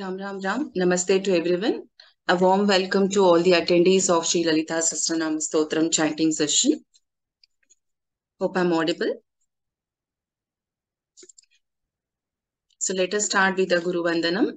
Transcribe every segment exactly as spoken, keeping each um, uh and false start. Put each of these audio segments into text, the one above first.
Ram Ram Ram. Namaste to everyone. A warm welcome to all the attendees of Sri Lalita Sahasranama Stotram chanting session. Hope I'm audible. So let us start with the Guru Vandanam.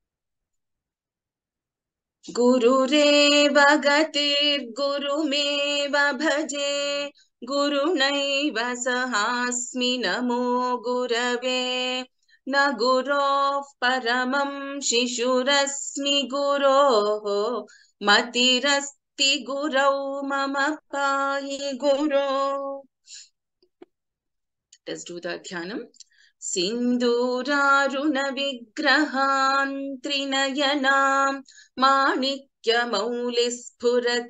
Guru Reva Gatir Guru Meva Bhaje Guru Naiva Sahasmi Namo Gurave Na Gurov Paramam Shishurasmi Guroho Matirasti Gurau Mama Pahi Guru. Let's do the Dhyanam. Sinduraruna Vigrahan Trinayanam Manikya-maulispurat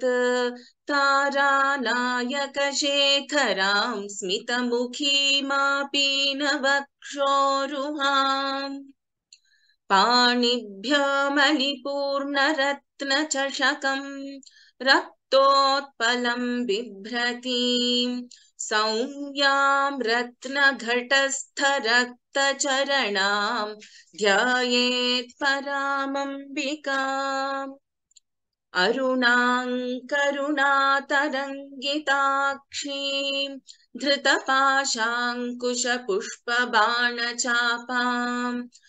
Taranayaka Shekharam Smitamukhi-mapinavakshoruham Panibhya-malipurna-ratna-chashakam Raktotpalam Bibhratim Saumyam Ratna-ghatastha-rakta-charanam Dhyayet Paramambikam Arunam Karunatarangitakshim Dhrutapashankusha-pushpa-bana-chapam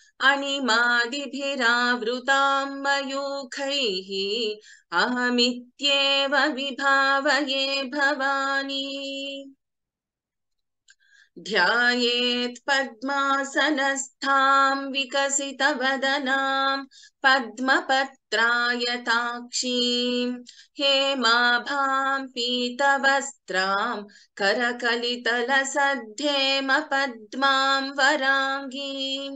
Animadibhiravrutam mayukhaihi Ahamityeva vibhavaye bhavani Dhyayet padmasanastham vikasitavadanam padmapatrayatakshim hemabham pitavastram karakalitalasadhyema padmam varangim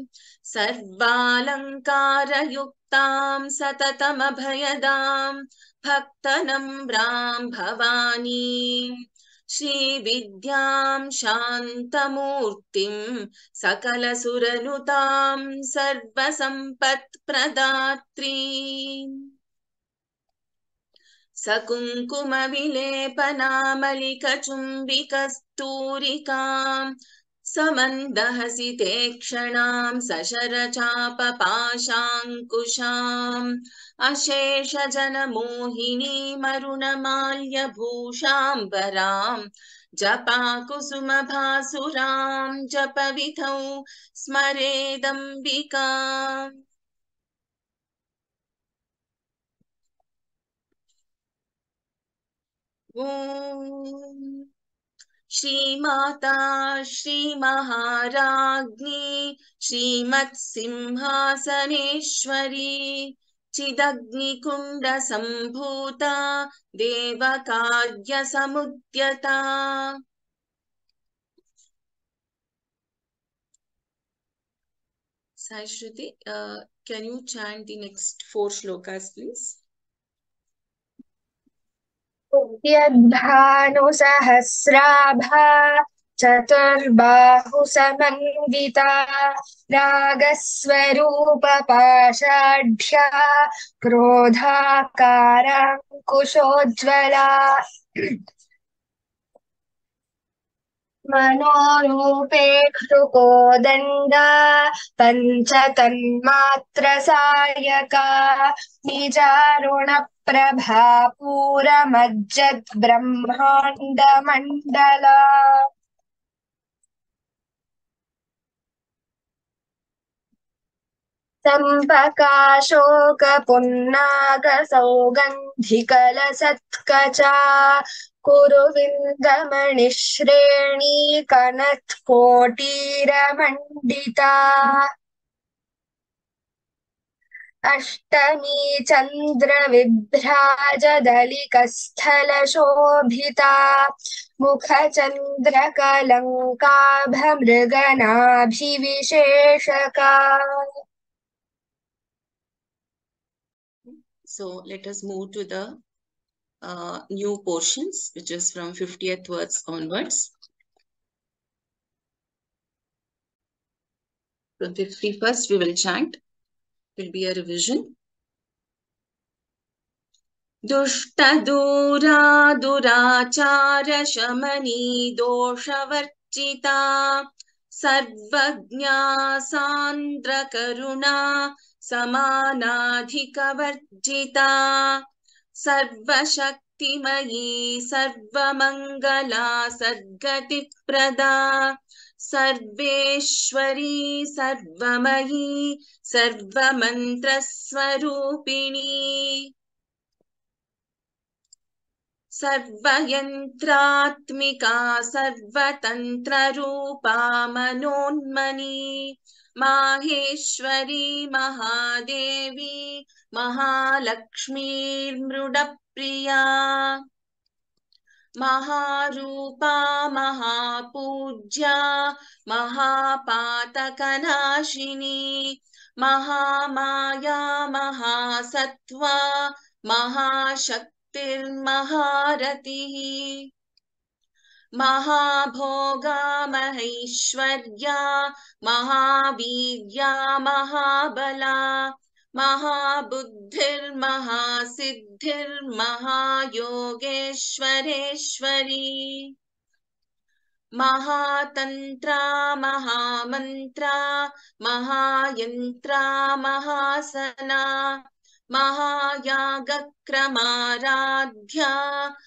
sarvalankarayuktam satatamabhayadam bhaktanambraam bhavani Shri Vidyam Shantamurtim Sakala Suranutam Sarva Sampat Pradatri Sakunkuma Vilepanamalica Chumbikasturikam Samandahasitekshanam Sasharachapa Pashankusham Ashesha Jana Mohini Marunamalya Bhushambaram Japa Kusuma Bhasuram Japa Vithau Smaredambikam Om Shri Mata Shri Maharagni Shri Mat Simhasaneshwari Chidagni Kunda Sambhuta Devakarya Samudyata. Sai Shruti, uh, can you chant the next four shlokas, please? यद्भानुसहस्राभा चतुर्बाहुसमन्विता रागस्वरूपपाषाढ्या क्रोधाकाराङ्कुशोज्ज्वला मनोरूपेक्षुकोदण्डा पञ्चतन्मात्रसायका निजारुणप्रभा पूरमज्जद्ब्रह्माण्डमण्डला सम्पकाशोकपुन्नागसौगन्धिकलसत्कचा कुरुविन्दमणिश्रेणी कनत्कोटीरमण्डिता Ashtami चन्द्रविभ्राजदलिकस्थलशोभिता मुखचन्द्रकलङ्काभमृगनाभिविशेषका. So let us move to the uh, new portions, which is from fiftieth words onwards. From fifty-first we will chant. Will be a revision. Dushta dura durachara shamani doshavarchita sarvagnya sandra karuna समानाधिकवर्जिता सर्वशक्तिमयी सर्वमङ्गला सद्गतिप्रदा सर्वेश्वरी सर्वमयी सर्वमन्त्रस्वरूपिणी सर्वयन्त्रात्मिका सर्वतन्त्ररूपा मनोन्मनी माहेश्वरी महादेवी महालक्ष्मीर्मृडप्रिया महारूपा महापूज्या महापातकनाशिनी महामाया महासत्त्वा महाशक्तिर्महारतिः महाभोगा महेश्वर्या महावीर्या महाबला महाबुद्धिर्महासिद्धिर्महायोगेश्वरेश्वरी महातन्त्रा महामन्त्रा महायन्त्रा महासना महायागक्रमाराध्या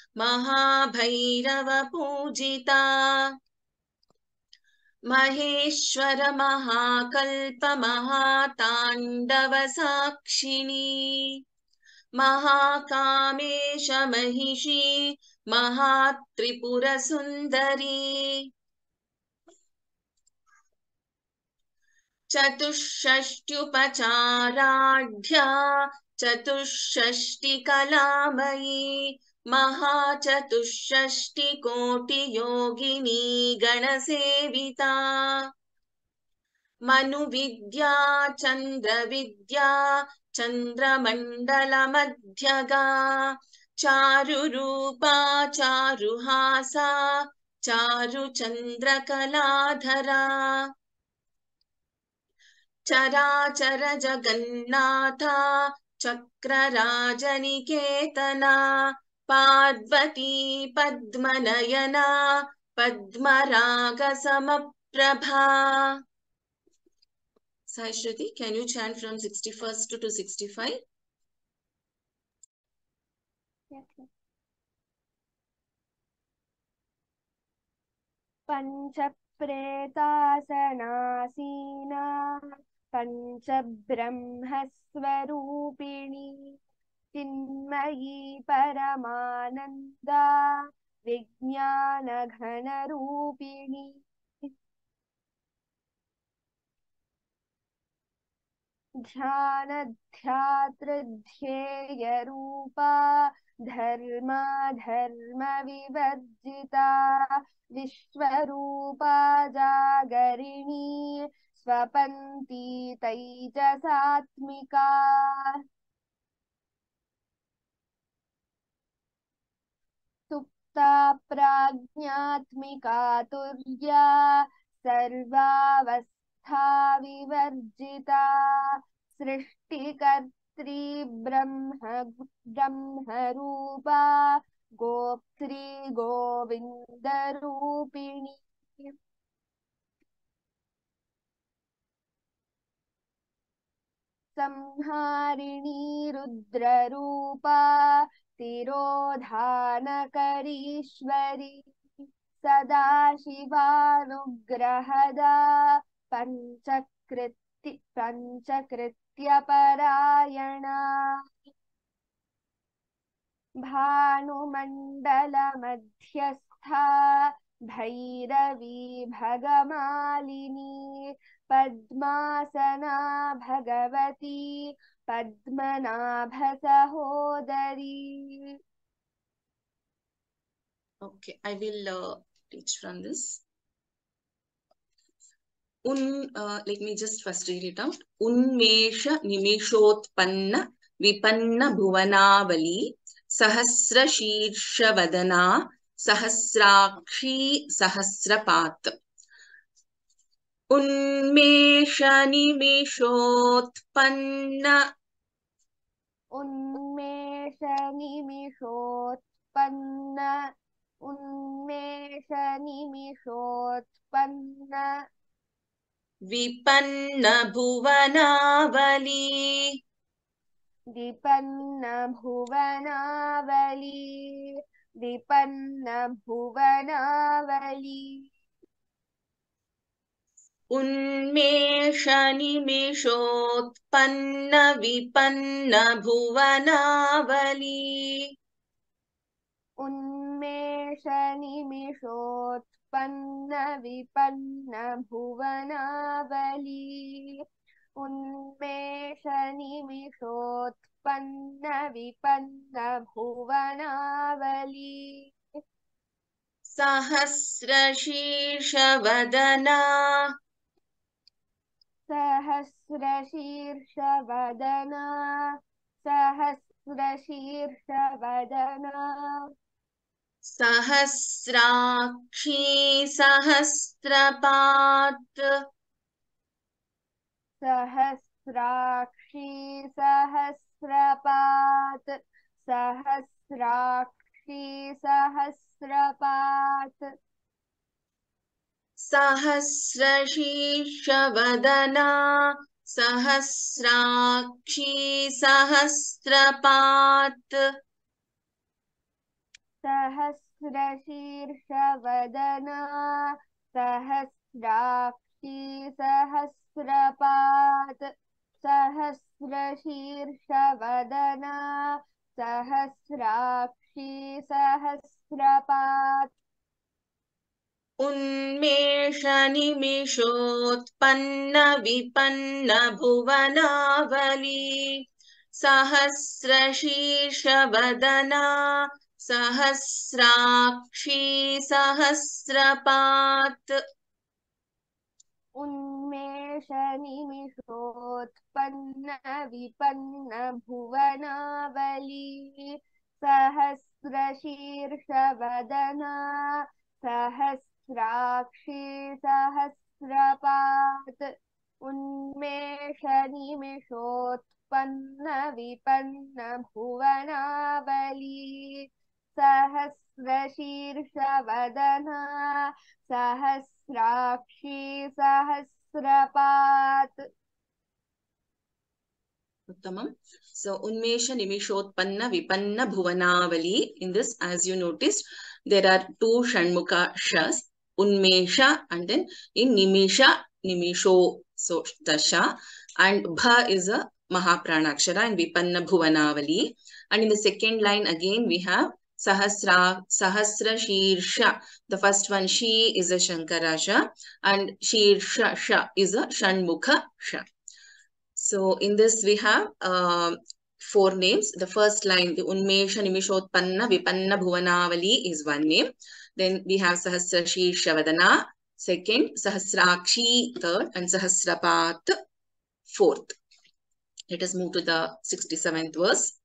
महाभैरवपूजिता महेश्वर महाकल्प महाताण्डव साक्षिणी महाकामेश महिषी महात्रिपुर सुंदरी चतुष्षष्ट्युपचाराढ्या चतुष्षष्टिकलामयी महाचतुष्षष्टिकोटियोगिनी गणसेविता मनुविद्या चन्द्रविद्या चन्द्रमण्डलमध्यगा चारुरूपा चारुहासा चारुचन्द्रकलाधरा चराचर Jagannatha चक्रराजनिकेतना Parvati पद्मनयना पद्मरागसमप्रभा. Sai Shruti, can you chant from sixty-first to sixty-five? Yes, yes. पंचप्रेतासनासीना पंचब्रह्मस्वरूपिणी Chinmayi परमानन्दा विज्ञानघनरूपिणी ध्यानध्यातृध्येयरूपा धर्मा धर्म विवर्जिता विश्वरूपा जागरिणी स्वपन्ती तैजसात्मिका सुप्ता प्राज्ञात्मिका तुर्या सर्वावस्था विवर्जिता सृष्टिकर्त्री ब्रह्म ब्रह्मरूपा गोप्त्री गोविन्दरूपिणी संहारिणी रुद्ररूपा तिरोधानकरीश्वरी सदाशिवानुग्रहदा पञ्चकृत्य पञ्चकृत्यपरायणा भानुमण्डलमध्यस्था भैरवी भगमालिनी पद्मासना भगवती पद्मनाभसहोदरी. Okay, I will uh, teach from this. Un, uh, let me just first read it out. Unmesha nimishotpanna vipanna bhuvanavali sahasra shirsha vadana sahasrakshi sahasrapat. Unmesha nimishotpanna उन्मेष निमिषोत्पन्न उन्मेष निमिषोत्पन्न विपन्न भुवनावली विपन्न भुवनावली विपन्न भुवनावली उन्मेष निमिषोत्पन्न विपन्न भुवनावली उन्मेष निमिषोत्पन्न विपन्न भुवनावली उन्मेष निमिषोत्पन्न विपन्न भुवनावली सहस्रशीर्षवदना सहस्रशीर्षवदना सहस्रशीर्षवदना सहस्राक्षी सहस्रपात् सहस्राक्षी सहस्रपात् सहस्राक्षी सहस्रपात् सहस्रशीर्षवदना सहस्राक्षी सहस्रपात् सहस्रशीर्षवदना सहस्राक्षी सहस्रपात् सहस्रशीर्षवदना सहस्राक्षी सहस्रपात् उन्मेष निमिषोत्पन्न विपन्न भुवनावली सहस्रशीर्षवदना सहस्राक्षी सहस्रपात् उन्मेष निमिषोत्पन्न विपन्न भुवनावली सहस्रशीर्षवदना सहस्राक्षी सहस्रपात् उन्मेष निमिषोत्पन्न विपन्न भुवनावली सहस्रशीर्षवदना सहस्राक्षी सहस्रपात् Uttamam. So, Unmesha Nimishotpanna Vipanna Bhuvanavali. In this, as you noticed, there are two Shanmukha Shas, Unmesha and then in Nimisha, Nimisho, so Tasha, and Bha is a Mahaprana-akshara and Vipanna Bhuvanavali. And in the second line again, we have Sahasra, Sahasra Shirsha. The first one, She is a Shankarasha and Shirsha Sha is a Shanmukha Sha. So in this we have uh, four names. The first line, the Unmesha Nimishotpanna Vipanna Bhuvanavali is one name. Then we have Sahasrashi Shavadana, second, Sahasrakshi, third, and Sahasrapat, fourth. Let us move to the sixty-seventh verse.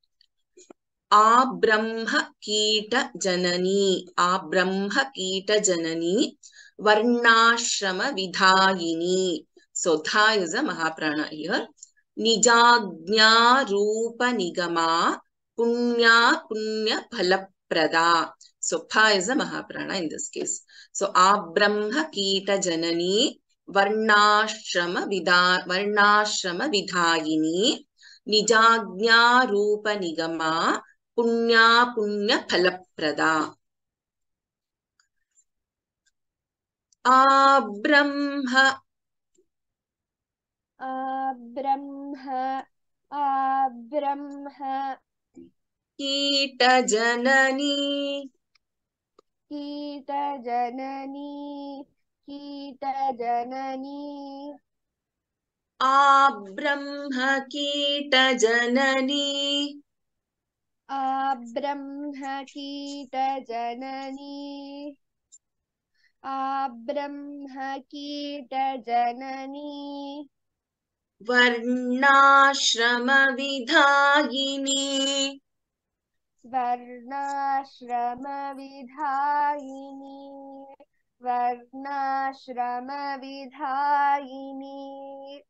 Abrahma Kita Janani, Abrahma Kita Janani, Varnashrama Vidhayini. So Tha is a Mahaprana here. Nijagnya Rupa Nigama, Punya Punya Phalaprada. So Pha is a Mahaprana in this case. So Abrahma Kita Janani, Varnashrama Vidha Varnashrama Vidhayini, Nijagnya Rupa Nigama, Punya Punya Phalaprada. Abrahma Abrahma Abrahma Kita Janani Kita Janani Kita Janani Abrahma Kita Janani Abrahma Kita Janani Abrahma Kita Janani Varnashrama Vidhayini Varnashrama Vidhayini Varnashrama Vidhayini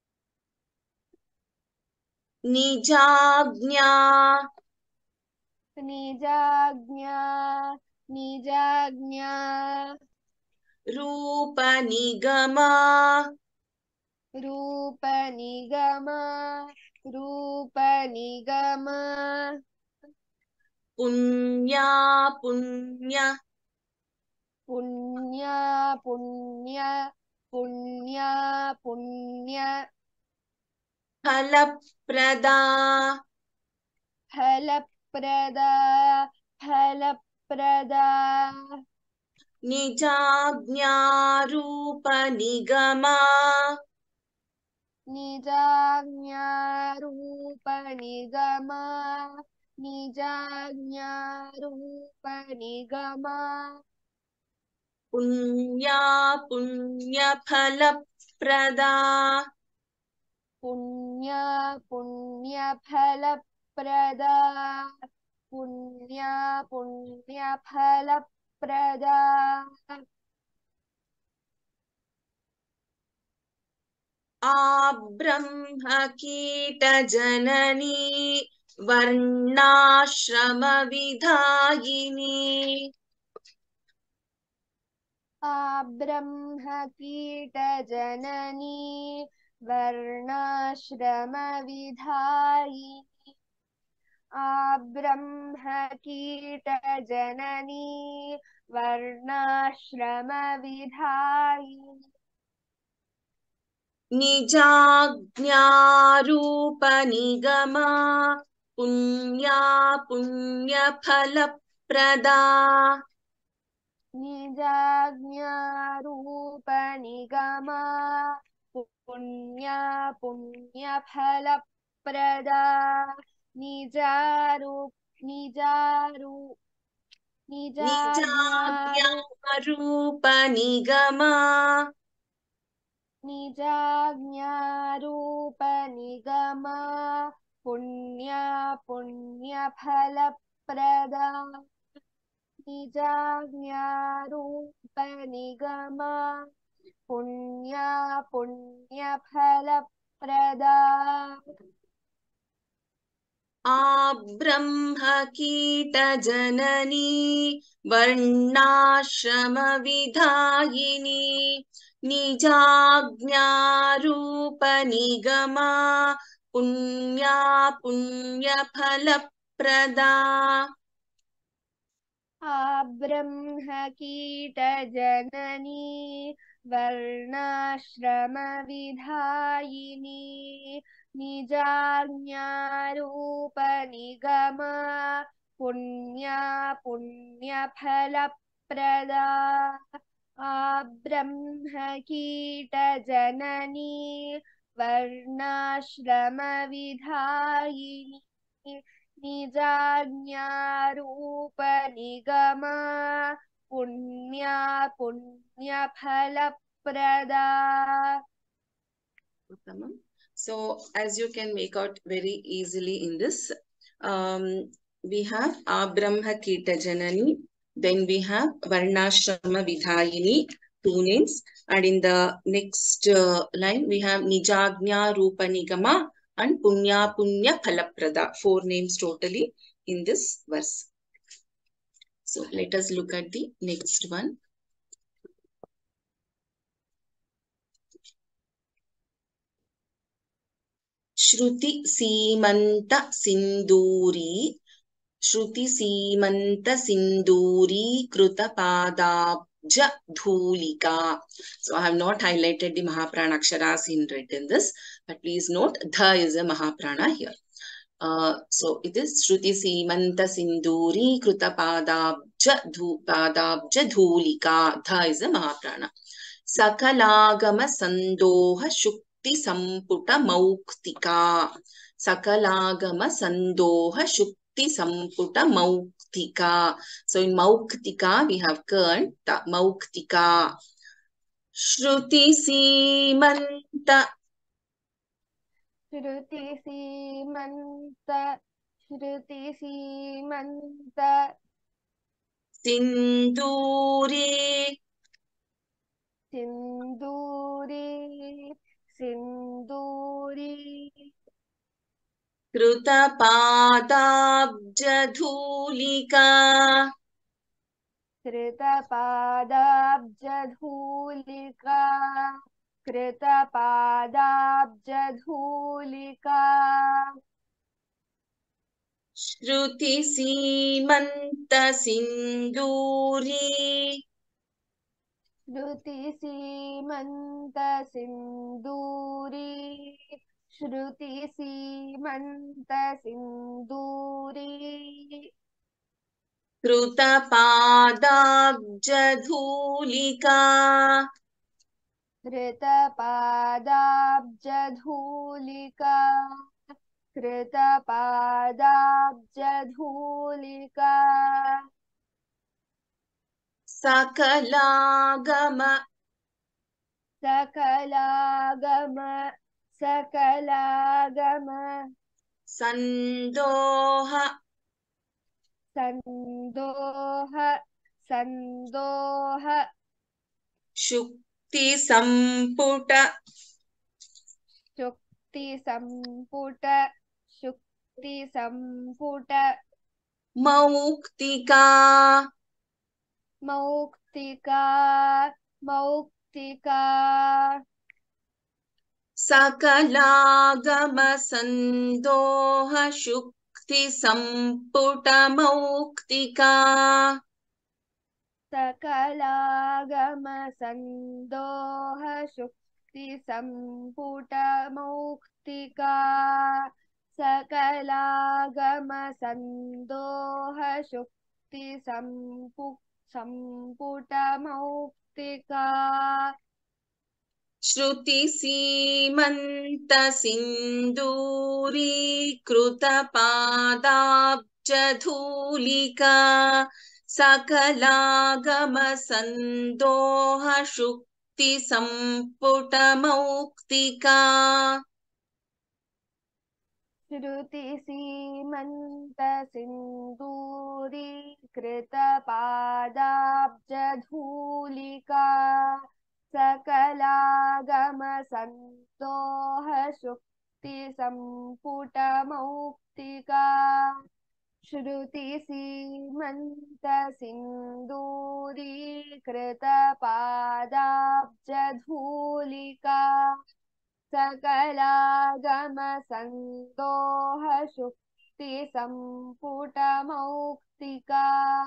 Nijagnya Nijagnya Nijagnya Rupa Nigama रूपनिगम रूपनिगम पुण्या पुण्य पुण्य पुण्य पुण्य पुण्य फलप्रदा फलप्रदा फलप्रदा निजाज्ञारूपनिगमा निजाज्ञारूपनिगम निजाज्ञारूपनिगम पुण्या पुण्यफलप्रदा पुण्य पुण्यफलप्रदा पुण्य पुण्यफलप्रदा आब्रह्मकीटजननी वर्णाश्रमविधायिनी आब्रह्मकीटजननी वर्णाश्रमविधायिनी आब्रह्मकीटजननी वर्णाश्रमविधायिनी निजाज्ञारूपनिगमा पुण्या पुण्यफलप्रदा निजाज्ञारूपनिगम पुण्य पुण्यफलप्रदा निजारूप निजारू निजाज्ञारू निजाज्ञारूपनिगमा निजाज्ञारूपनिगम पुण्य पुण्यफलप्रदा निजाज्ञारूपनिगम पुण्य पुण्यफलप्रदा आब्रह्मकीटजननी वर्णाश्रमविधायिनी निजाज्ञारूपनिगमा पुण्या पुण्यफलप्रदा आब्रह्मकीटजननी वर्णाश्रमविधायिनी निजाज्ञारूपनिगम पुण्य पुण्यफलप्रदा आब्रह्मकीटजननी वर्णाश्रमविधायिनी निजाज्ञारूपनिगम पुण्य पुण्यफलप्रदा. So as you can make out very easily in this, um, we have Abrahma Kita Janani, then we have Varnashrama Vidhayini, two names, and in the next uh, line we have Nijagnya Rupa Nigama and Punya Punya Phalaprada, four names totally in this verse. So let us look at the next one. Shruti Simanta Sinduri, Shruti Simanta Sinduri Kruta Padabja Dhulika. So I have not highlighted the Mahaprana Aksharas in red in this, but please note Dha is a Mahaprana here. Uh, so it is Shruti Simanta Sinduri Kruta Padabja Padabja Dhulika. Dha is a Mahaprana. Sakalagama Sandoha Shuk Samputa Mauktika. Sakalagama Sandoha Shukti Samputa Mauktika. So in Mauktika we have Karnta Mauktika. Shruti Simanta. Shruti Simanta. Shruti Simanta. Sinduri. Sinduri. Sinduri. Kruta Padabja Dhulika. Krita Padabja Dhulika. कृतपादाब्जधूलिका श्रुतिसीमन्तसिन्दूरी श्रुतिसीमन्तसिन्दूरी श्रुतिसीमन्तसिन्दूरी कृतपादाब्जधूलिका कृतपादाब्जधूलिका कृतपादाब्जधूलिका सकलागम सकलागम सकलागम सन्दोह सन्दोह सन्दोह शुक्तिसम्पुट शुक्तिसम्पुट शुक्तिसम्पुट मौक्तिका मौक्तिका मौक्तिका सकलागम सन्दोह शुक्तिसम्पुट मौक्तिका सकलागम सन्दोह शुक्तिसम्पुट मौक्तिका सकलागम सन्दोह शुक्तिसम्पु सम्पुट मौक्तिका श्रुतिसीमन्तसिन्दूरी कृतपादाब्जधूलिका सकलागम सन्दोह शुक्तिसम्पुट मौक्तिका श्रुतिसीमन्तसिन्दूरी कृतपादाब्जधूलिका सकलागम सन्दोह शुक्तिसम्पुट मौक्तिका श्रुतिसीमन्तसिन्दूरी कृतपादाब्जधूलिका सकलागम सन्दोह शुक्तिसम्पुट मौक्तिका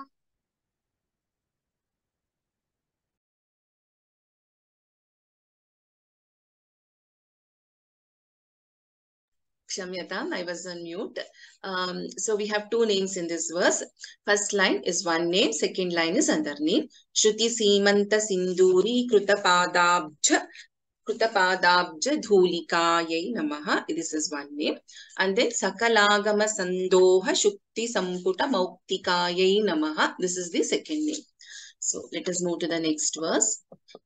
Kshamyatam, I was on mute. Um, so we have two names in this verse. First line is one name, second line is another name. Shruti Simanta Sinduri Krutapadabja Krutapadabja Dhulikayai Namaha. This is one name. And then Sakalagama Sandoha Shukti Samputa Mauktikayai Namaha. This is the second name. So let us move to the next verse.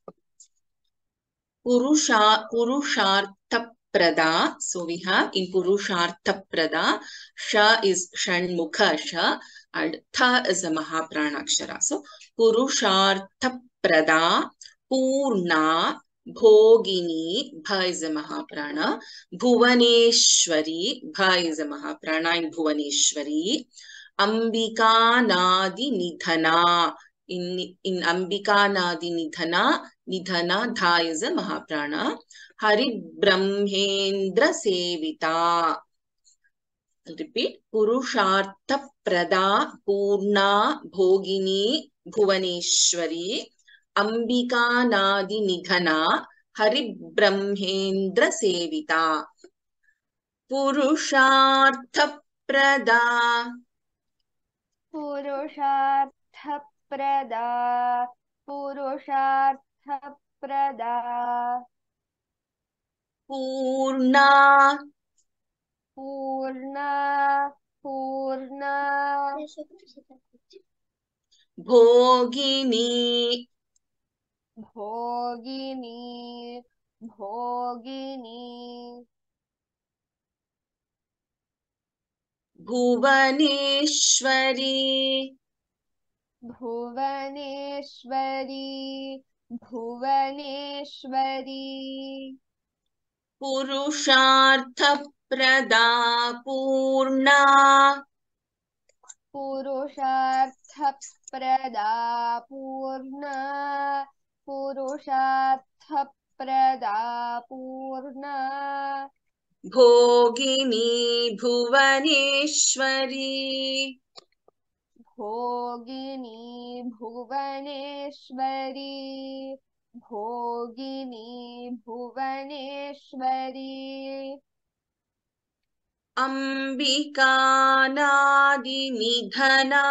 Purusha Purushartha Prada. So we have in Purushartha Prada, Sha is Shanmukha Sha and Tha is a Mahaprana Akshara. So Purushartha Prada, Purna, Bhogini, Bha is a Mahaprana, Bhuvaneshwari, Bha is a Mahaprana in Bhuvaneshwari, Ambika Nadi Nidhana. In, in Ambika Nadi Nidhana, Nidhana, Dha is a Mahaprana. Hari Brahmendra Sevita. I'll repeat. Purushartha Prada, Purna, Bhogini, Bhuvaneshwari, Ambika Nadi Nidhana, Hari Brahmendra Sevita. Purushartha Prada. Purushartha Prada Purushartha Prada Purna Purna Purna Bhogini Bhogini Bhogini Bhuvaneshwari Bhuvaneshwari Bhuvaneshwari Purushartha Prada Purna Purushartha Prada Purna Purushartha प्रदा पूर्णा भोगिनी भुवनेश्वरी भोगिनी भुवनेश्वरी भोगिनी भुवनेश्वरी अंबिका नादिनिधना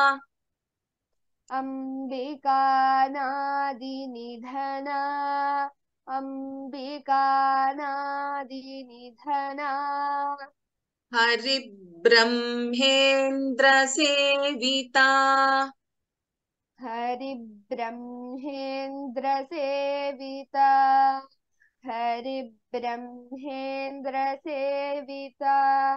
अंबिका नादिनिधना अंबिका नादिनिधना हरिब्रह्मेन्द्र सेविता हरिब्रह्मेन्द्र सेविता हरिब्रह्मेन्द्र सेविता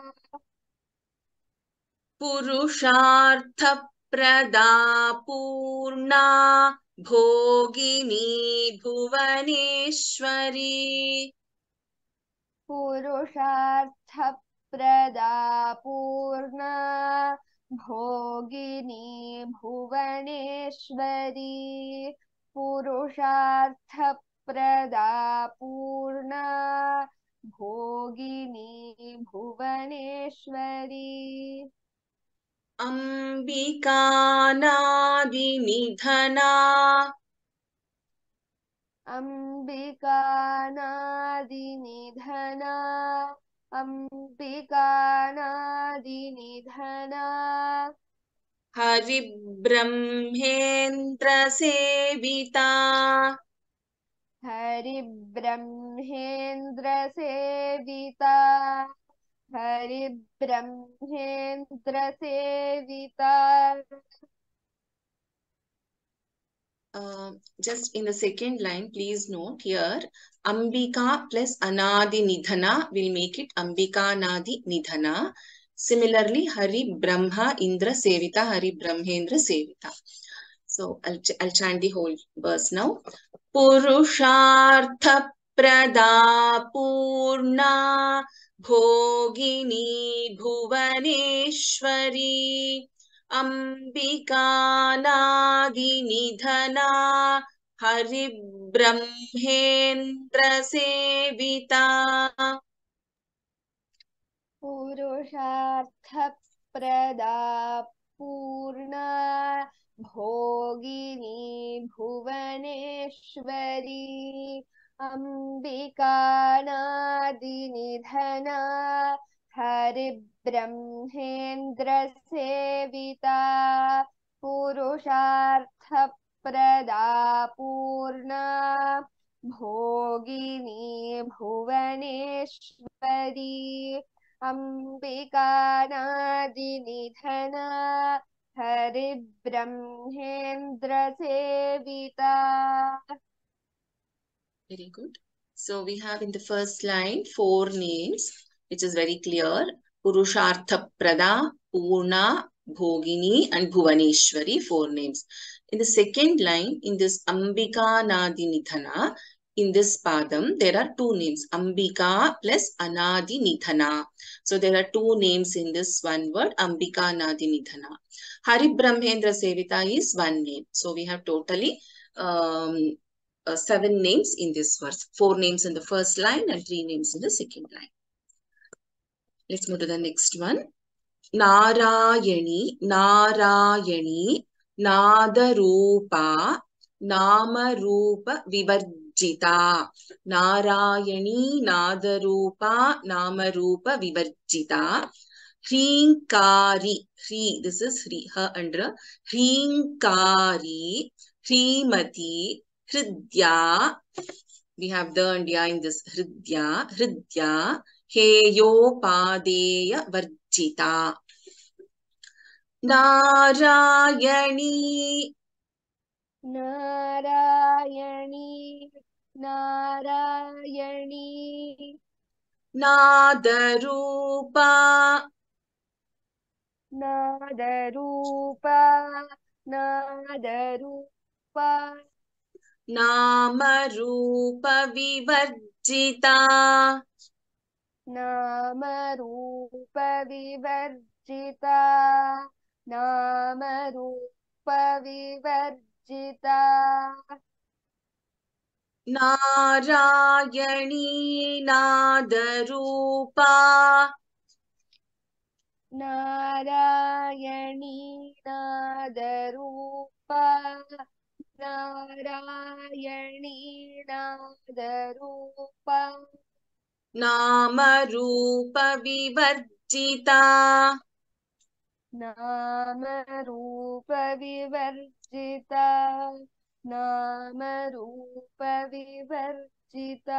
पुरुषार्थ प्रदा पूर्णा भोगिनी भुवनेश्वरी पुरुषार्थ प्रदा पूर्णा भोगिनी भुवनेश्वरी पुरुषार्थ प्रदा पूर्णा भोगिनी Bhuvaneshwari Ambika नादिनिधना Ambika नादिनिधना Ambika नादिनिधना हरिब्रह्मेन्द्र सेविता हरिब्रह्मेन्द्र सेविता हरिब्रह्मेन्द्र सेविता Uh, just in the second line, please note here, Ambika plus Anadi Nidhana will make it Ambika Nadi Nidhana. Similarly, Hari Brahma Indra Sevita, Hari Brahmendra Sevita. So, I'll, ch I'll chant the whole verse now. Purushartha Prada Purna Bhogini Bhuvaneshwari Ambika नादिनिधना हरिब्रह्मेन्द्र सेविता पुरुषार्थ प्रदा पूर्णा भोगिनी भुवनेश्वरी अंबिका नादिनिधना हरिब्रह्मेन्द्र सेविता पुरुषार्थ प्रदा पूर्णा भोगिनी Bhuvaneshwari Ambika नादिनिधना हरिब्रह्मेन्द्र सेविता. Very good. So we have in the first line four names, which is very clear. Purushartha Prada, Purna, Bhogini and Bhuvaneshwari, four names. In the second line, in this Ambika Nadi Nidhana, in this Padam, there are two names, Ambika plus Anadi Nidhana. So there are two names in this one word, Ambika Nadi Nidhana. Hari Brahmendra Sevita is one name. So we have totally um, uh, seven names in this verse. Four names in the first line and three names in the second line. Let's move to the next one. Narayani, Narayani, Nadarupa, Namarupa Vivarjita. Narayani, Nadarupa, Namarupa Vivarjita. Hrinkari, Hri, this is Hri, her under. Hrinkari, Hrimati, Hridya. We have the Andya in this Hridya, Hridya. हेयोपादेय वर्जिता Narayani Narayani Narayani नादरूपा नादरूपा नादरूपा Namrup विवर्जिता Namrup विवर्जिता Namrup विवर्जिता Narayani नादरूपा Narayani नादरूपा Narayani नादरूपा Namrup विवर्जिता Namrup विवर्जिता Namrup विवर्जिता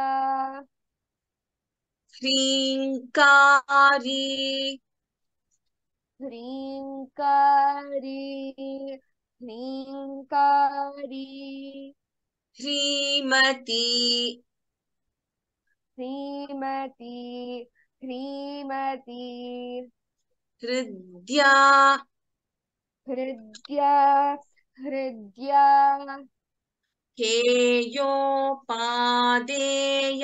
ह्रीङ्कारी ह्रीङ्कारी ह्रीङ्कारी ह्रीमती श्रीमती श्रीमती हृद्या हृद्या हृद्या हेयोपादेय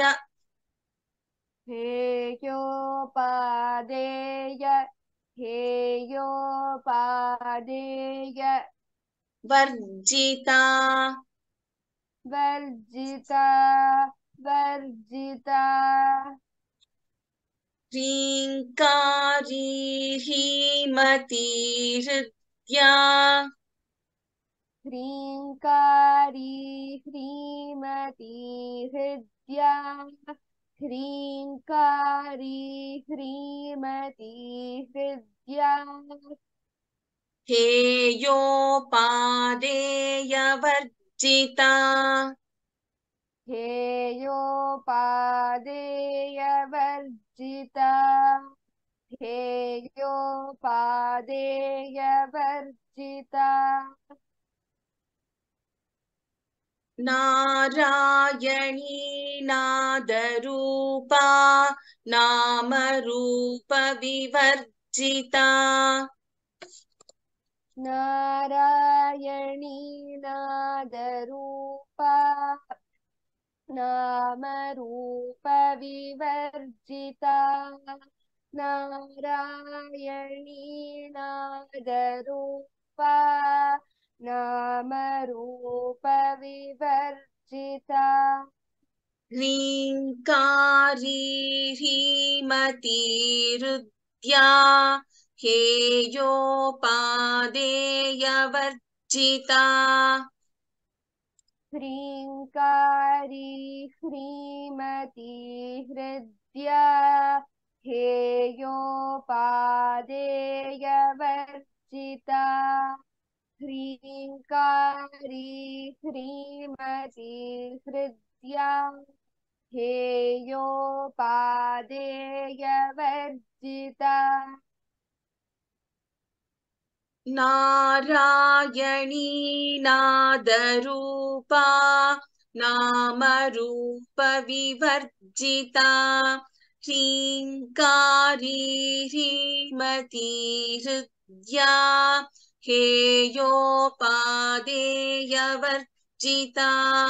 हेयोपादेय हेयोपादेय वर्जिता वर्जिता वर्जिता ह्रीङ्कारी ह्रीमती हृद्या ह्रीङ्कारी ह्रीमती हृद्या ह्रीङ्कारी ह्रीमती हृद्या हेयोपादेय वर्जिता हेयोपादेय वर्जिता हेयोपादेय वर्जिता नारायणी नादरूपा नामरूप विवर्जिता नारायणी नादरूपा नामरूप विवर्जिता नारायणी नादरूपा नामरूप विवर्जिता ह्रीङ्कारी ह्रीमती हृद्या हेयोपादेय वर्जिता ह्रीङ्कारी ह्रीमती हृद्या हेयोपादेय वर्जिता ह्रीङ्कारी ह्रीमती हृद्या हेयोपादेय वर्जिता नारायणी नादरूपा नामरूप विवर्जिता ह्रीङ्कारी ह्रीमती हृद्या हेयोपादेय वर्जिता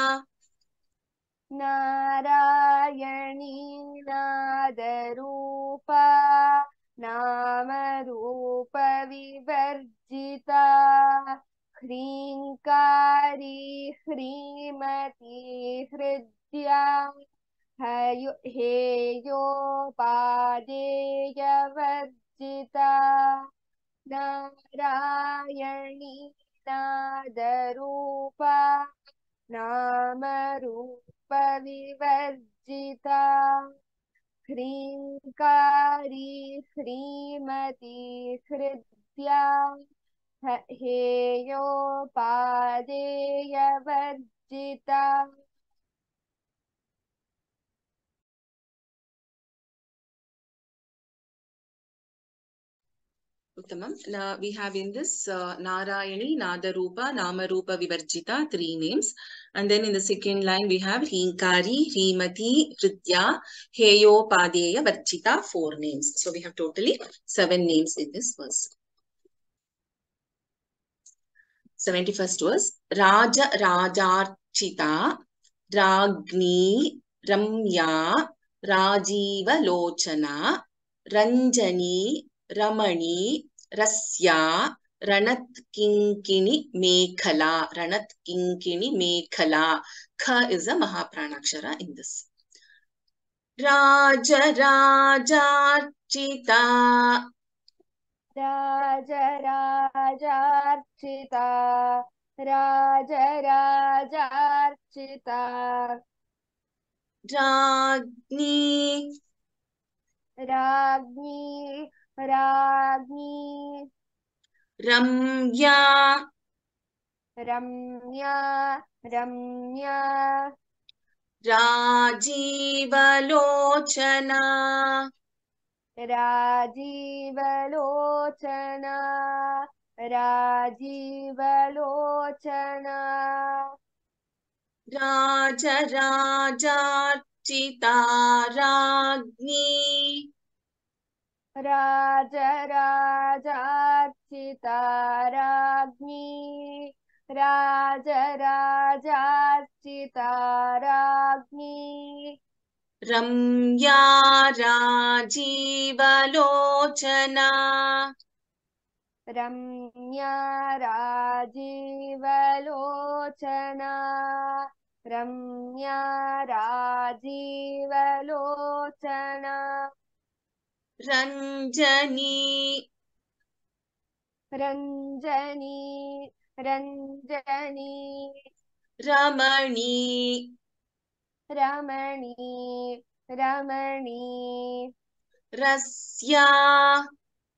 नारायणी नादरूपा नामरूप विवर्जिता ह्रीङ्कारी ह्रीमती हृद्या हयो हेयोपादेय वर्जिता नारायणी नादरूपा नामरूप विवर्जिता ह्रीङ्कारी ह्रीमती हृद्या हेयोपादेय वर्जिता Uttamam. Now we have in this uh, Narayani, Nadarupa, Namarupa Vivarjita, three names. And then in the second line we have Hinkari, Hrimati, Hridya, Heyo, Padeya, Varjita, four names. So we have totally seven names in this verse. seventy-first verse. Raja Rajarchita, Ragni, Ramya, Rajiva Lochana, Ranjani, Ramani, Rasya, Ranat Kinkini Mekhala. Ranat Kinkini Mekhala. Kha is a Mahapranakshara in this. Raja Rajachita. Raja Rajarchita. Raja Rajarchita. Ragni. Ragni. Ragni. Ramya. Ramya. Ramya. Rajivalochana. Rajivalochana. Rajivalochana. Raja Rajachita Ragni. Raja Rajarchita Ragni. Raja Rajarchita Ragni. Ramya Rajivalochana. Ramya Rajivalochana. Ramya Rajivalochana. Ranjani. Ranjani. Ranjani. Ramani. Ramani. Ramani. Rasya.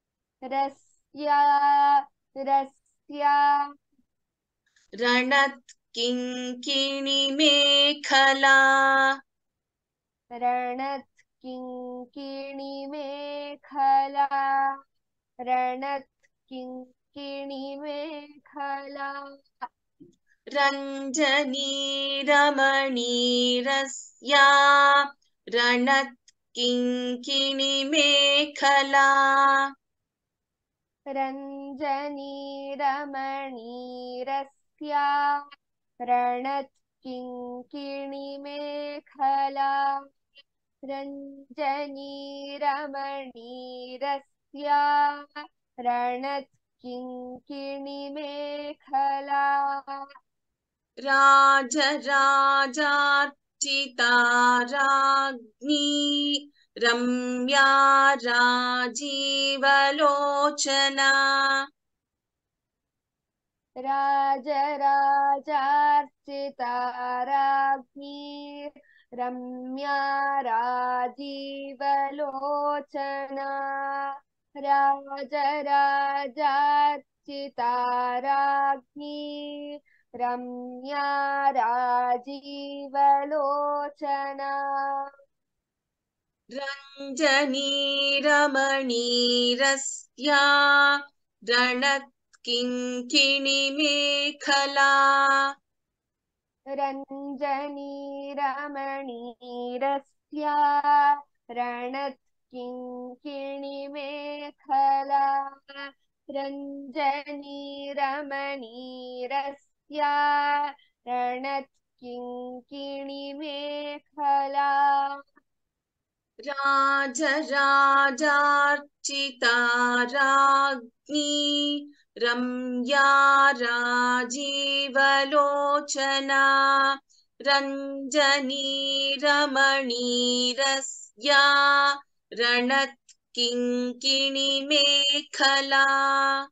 Rasya. Rasya. Ranat Kinkini Mekhala. Ranat Kinkini Mekhala. Ranat Kinkini Mekhala. Ranjani Ramani Rasya. Ranat Kinkini Mekhala. Ranjani Ramani Rasya. Ranat Kinkini Mekhala. Ranjani Ramani Rasya. Ranat Kinkini Mekhala. Raja Rajachita Ragni. Ramya Rajivalochana. Raja Rajarchita Ragni. Ramya Rajivalochana. Raja Rajarchita Ragni. Ramya Rajivalochana. Ranjani Ramani Rasya. Ranat Kinkini Mekhala. Ranjani Ramani Rasya. Ranat Kinkini Mekhala. Ranjani Ramani Rasya. Ranat Kinkini Mekhala. Raja Rajachita Ragni. Ramya Rajivalochana. Ranjani Ramani Rasya. Ranat Kinkini Mekhala.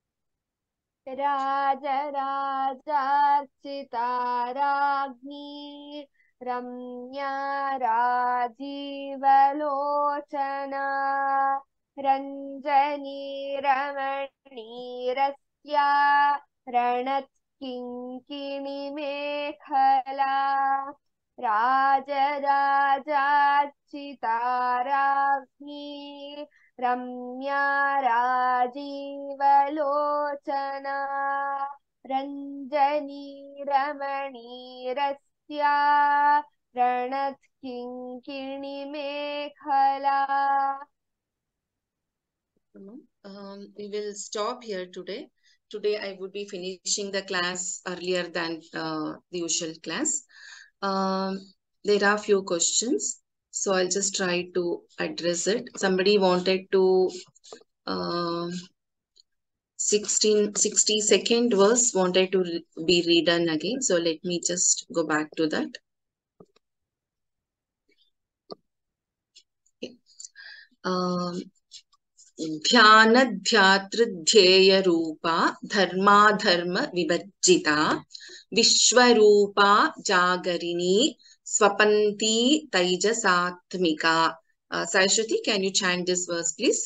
Raja Rajarchita Ragni. Ramya Rajivalochana. Ranjani Ramani Rasya. Ranat Kinkini Mekhala. Raja Rajarchita Ragni. Ramya Rajivalochana. Ranjani Ramani Rasya. Ranat Kinkini Mekhala. Um, we will stop here today. Today I would be finishing the class earlier than uh, the usual class. Um, there are few questions, so I'll just try to address it. Somebody wanted to uh, sixteen, sixty-second verse wanted to re be redone again. So let me just go back to that. Okay. Um, ध्यानध्यातृध्येयरूपा धर्माधर्मविवर्जिता विश्वरूपा जागरिणी स्वपन्ती तैजसात्मिका. Uh, Sai Shruti, can you chant this verse, please?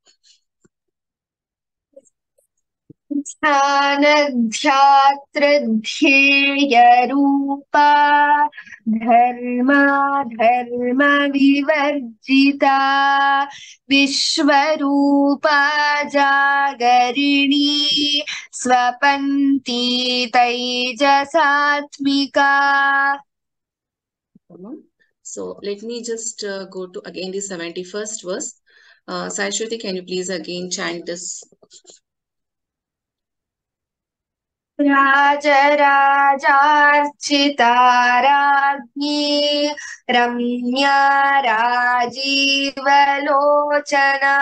ध्यानध्यातृध्येयरूपा धर्मा धर्मविवर्जिता विश्वरूपा जागरिणी स्वपन्ती तैजसात्मिका. So let me just uh, go to again the seventy-first verse. Uh, Sai Shruti, can you please again chant this? राजराजार्चिता राज्ञी रम्या राजीवलोचना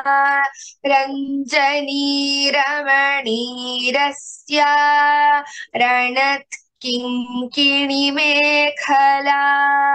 रञ्जनी रमणीरस्या रणत् किङ्किणिमेखला.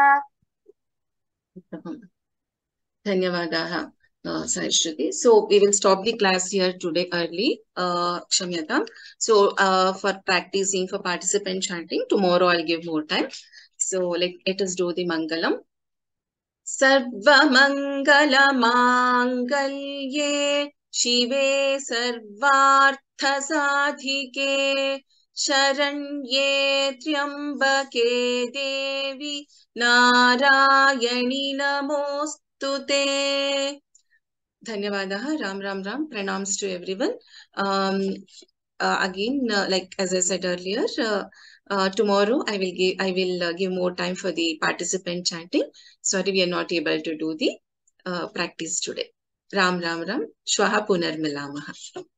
Dhanyavadaha, uh, Sai Shruti. So we will stop the class here today early. Uh, Kshamyatam. So uh, for practicing, for participant chanting, tomorrow I'll give more time. So let, let us do the Mangalam. Sarva Mangala Mangalye Shive Sarvartha Sadhike Sharanye Triambake Devi Narayani Namostute. Dhanyavadaha. Ram Ram Ram. Pranams to everyone. Um, uh, again, uh, like as I said earlier, uh, uh, tomorrow I will give I will uh, give more time for the participant chanting. Sorry, we are not able to do the uh, practice today. Ram Ram Ram. Shwaha Punar Milamaha.